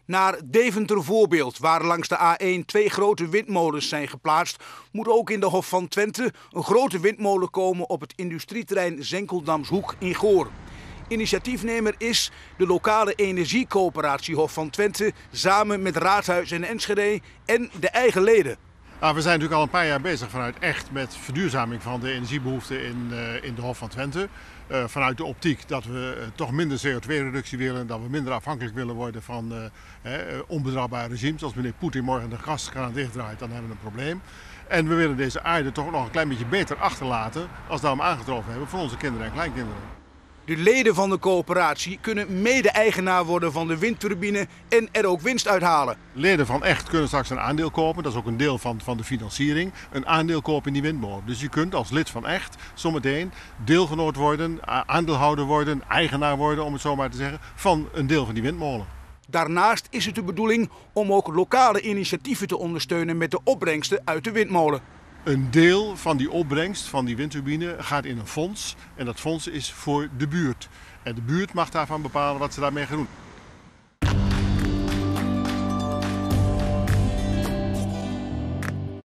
Naar Deventer voorbeeld, waar langs de A1 2 grote windmolens zijn geplaatst, moet ook in de Hof van Twente een grote windmolen komen op het industrieterrein Zenkeldamshoek in Goor. Initiatiefnemer is de lokale energiecoöperatie Hof van Twente samen met Raadhuis en Enschede en de eigen leden. Nou, we zijn natuurlijk al een paar jaar bezig vanuit echt met verduurzaming van de energiebehoeften in de Hof van Twente. Vanuit de optiek dat we toch minder CO2-reductie willen, dat we minder afhankelijk willen worden van onbetrouwbare regimes. Als meneer Poetin morgen de gaskraan dichtdraait, dan hebben we een probleem. En we willen deze aarde toch nog een klein beetje beter achterlaten als dat we hem aangetroffen hebben voor onze kinderen en kleinkinderen. De leden van de coöperatie kunnen mede-eigenaar worden van de windturbine en er ook winst uithalen. Leden van Echt kunnen straks een aandeel kopen, dat is ook een deel van de financiering, een aandeel kopen in die windmolen. Dus je kunt als lid van Echt zometeen deelgenoot worden, aandeelhouder worden, eigenaar worden, om het zo maar te zeggen, van een deel van die windmolen. Daarnaast is het de bedoeling om ook lokale initiatieven te ondersteunen met de opbrengsten uit de windmolen. Een deel van die opbrengst van die windturbine gaat in een fonds en dat fonds is voor de buurt. En de buurt mag daarvan bepalen wat ze daarmee gaan doen.